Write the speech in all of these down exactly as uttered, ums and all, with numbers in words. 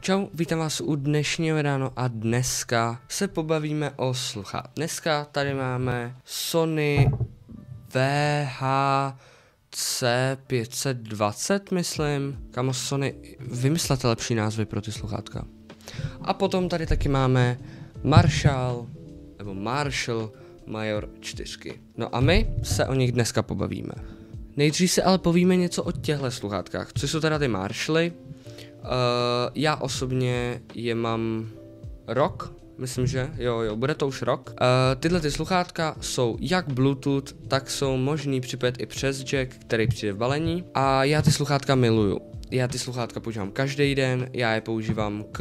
Čau, vítám vás u dnešního ráno a dneska se pobavíme o sluchátku. Dneska tady máme Sony V H C pět set dvacet, myslím. Kamo, Sony, vymyslete lepší názvy pro ty sluchátka. A potom tady taky máme Marshall, nebo Marshall Major čtyři. No a my se o nich dneska pobavíme. Nejdřív se ale povíme něco o těchto sluchátkách, což jsou teda ty Marshally. Uh, já osobně je mám rok, myslím, že jo, jo, bude to už rok. Uh, tyhle ty sluchátka jsou jak Bluetooth, tak jsou možný připojit i přes jack, který přijde v balení. A já ty sluchátka miluju. Já ty sluchátka používám každý den, já je používám k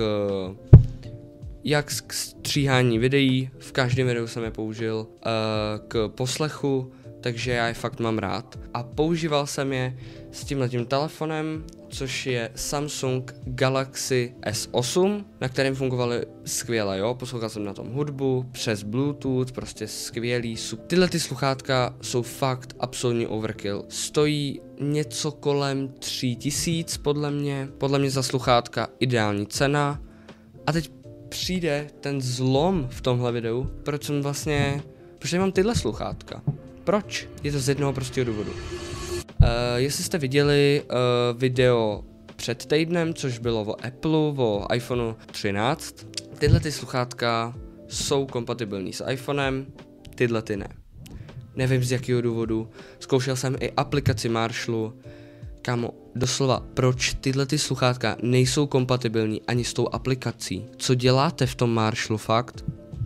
jak k stříhání videí, v každém videu jsem je použil, uh, k poslechu, takže já je fakt mám rád. A používal jsem je s tímhletím telefonem, což je Samsung Galaxy S osm, na kterém fungovaly skvěle, jo, poslouchal jsem na tom hudbu, přes Bluetooth, prostě skvělý, super. Tyhle ty sluchátka jsou fakt absolutní overkill, stojí něco kolem tři tisíc podle mě, podle mě za sluchátka ideální cena. A teď přijde ten zlom v tomhle videu, proč jsem vlastně, proč mám tyhle sluchátka. Proč? Je to z jednoho prostého důvodu. Uh, jestli jste viděli uh, video před týdnem, což bylo o Apple, o iPhoneu třináct, tyhle ty sluchátka jsou kompatibilní s iPhonem, tyhle ty ne. Nevím z jakého důvodu, zkoušel jsem i aplikaci Marshallu, kámo, doslova, proč tyhle ty sluchátka nejsou kompatibilní ani s tou aplikací? Co děláte v tom Marshallu, fakt?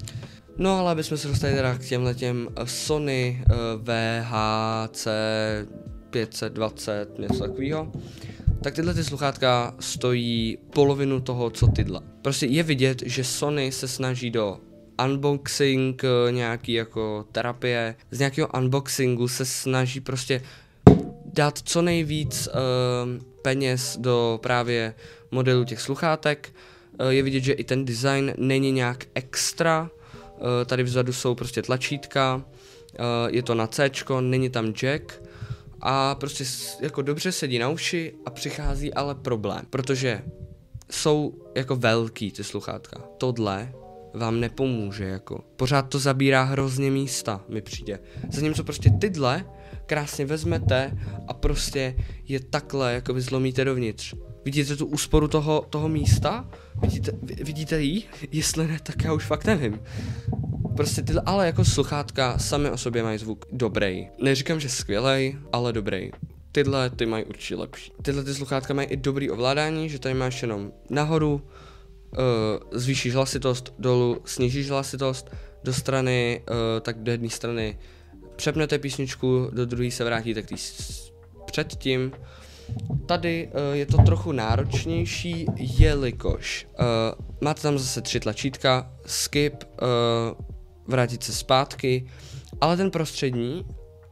No ale abychom se dostali teda k těmhletěm Sony uh, V H C pět set dvacet, něco takového, tak tyhle ty sluchátka stojí polovinu toho, co tyhle. Prostě je vidět, že Sony se snaží do unboxing, nějaký jako terapie, z nějakého unboxingu se snaží prostě dát co nejvíc uh, peněz do právě modelu těch sluchátek. Uh, je vidět, že i ten design není nějak extra. Uh, tady vzadu jsou prostě tlačítka, uh, je to na Cčko, není tam jack a prostě jako dobře sedí na uši a přichází ale problém, protože jsou jako velký ty sluchátka. Tohle vám nepomůže, jako. Pořád to zabírá hrozně místa, mi přijde. Zatímco prostě tyhle krásně vezmete a prostě je takhle, jako vy zlomíte dovnitř. Vidíte tu úsporu toho, toho místa? Vidíte, vidíte jí? Jestli ne, tak já už fakt nevím. Prostě tyhle, ale jako sluchátka sami o sobě mají zvuk dobrý. Neříkám, že skvělej, ale dobrý. Tyhle ty mají určitě lepší. Tyhle ty sluchátka mají i dobrý ovládání, že tady máš jenom nahoru, uh, zvýšíš hlasitost, dolů snížíš hlasitost, do strany, uh, tak do jedné strany přepnete písničku, do druhé se vrátíte k tý předtím. Tady uh, je to trochu náročnější, jelikož uh, máte tam zase tři tlačítka, skip, uh, vrátit se zpátky, ale ten prostřední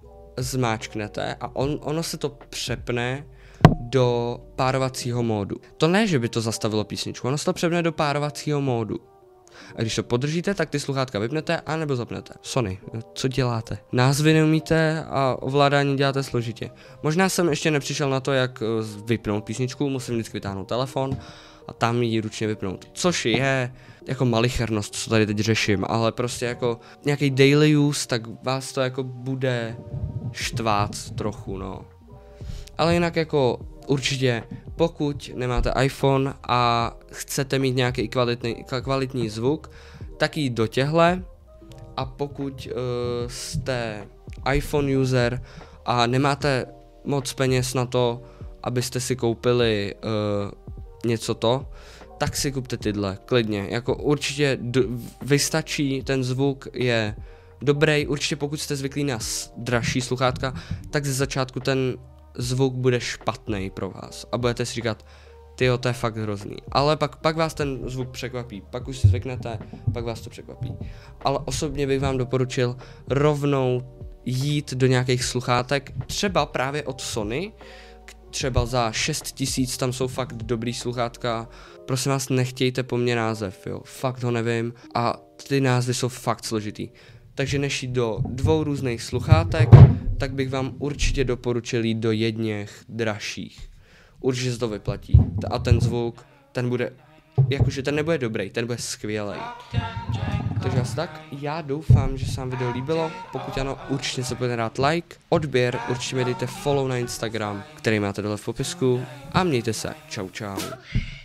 zmáčknete a on, ono se to přepne do párovacího módu. To ne, že by to zastavilo písničku, ono se to přepne do párovacího módu. A když to podržíte, tak ty sluchátka vypnete a nebo zapnete. Sony, co děláte? Názvy neumíte a ovládání děláte složitě. Možná jsem ještě nepřišel na to, jak vypnout písničku, musím vždycky vytáhnout telefon a tam ji ručně vypnout. Což je jako malichernost, co tady teď řeším, ale prostě jako nějaký daily use, tak vás to jako bude štvát trochu, no. Ale jinak jako určitě, pokud nemáte iPhone a chcete mít nějaký kvalitní, kvalitní zvuk, tak jít do těhle. A pokud uh, jste iPhone user a nemáte moc peněz na to, abyste si koupili uh, něco to, tak si kupte tyhle, klidně. Jako určitě d- vystačí, ten zvuk je dobrý, určitě pokud jste zvyklí na dražší sluchátka, tak ze začátku ten zvuk bude špatný pro vás a budete si říkat, tyjo, to je fakt hrozný. Ale pak, pak vás ten zvuk překvapí, pak už si zvyknete, pak vás to překvapí. Ale osobně bych vám doporučil rovnou jít do nějakých sluchátek, třeba právě od Sony, třeba za šest tisíc, tam jsou fakt dobrý sluchátka. Prosím vás, nechtějte po mně název, jo, fakt ho nevím a ty názvy jsou fakt složitý. Takže než jít do dvou různých sluchátek, tak bych vám určitě doporučil jít do jedněch dražších. Určitě se to vyplatí. A ten zvuk, ten bude jakože ten nebude dobrý, ten bude skvělý. Takže asi tak, já doufám, že se vám video líbilo, pokud ano, určitě se budete dát like, odběr, určitě mi dejte follow na Instagram, který máte dole v popisku a mějte se, čau čau.